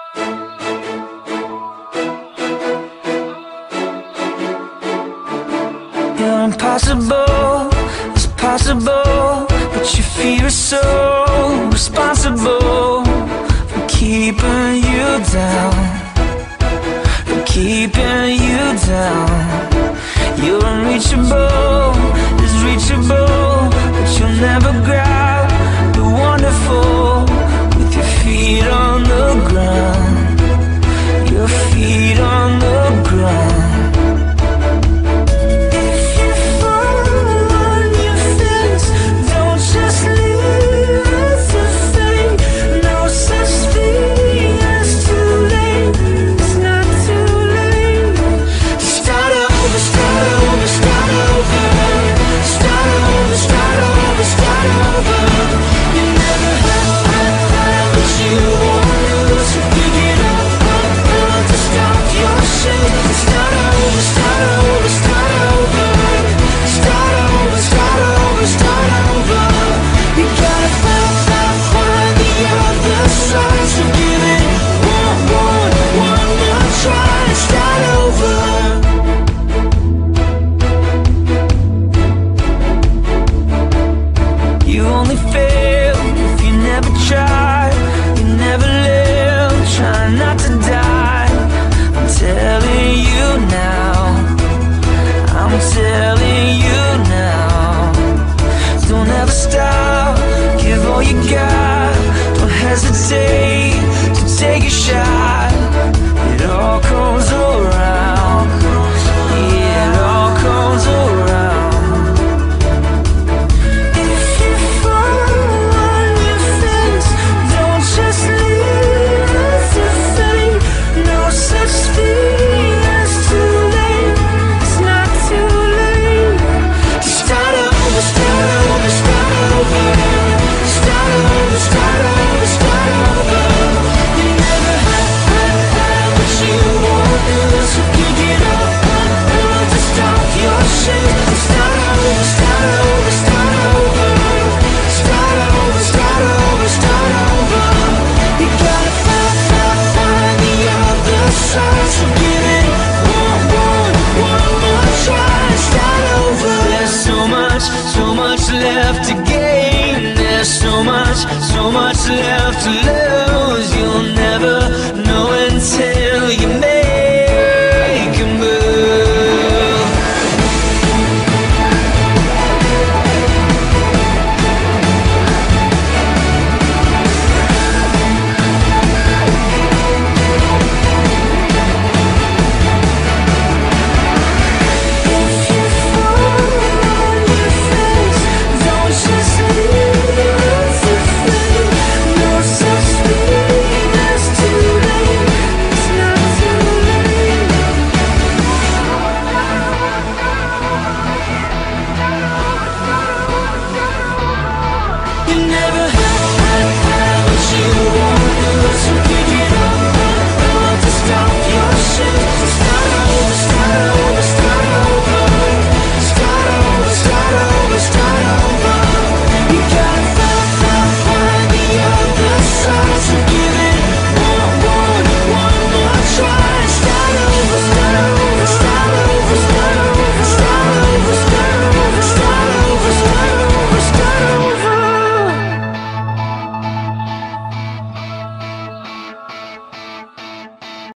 You're impossible, it's possible, but your fear is so responsible for keeping you down, for keeping you down. You're unreachable, it's reachable, but you'll never grab the wonderful with your feet on the ground, your feet on the ground. So much left to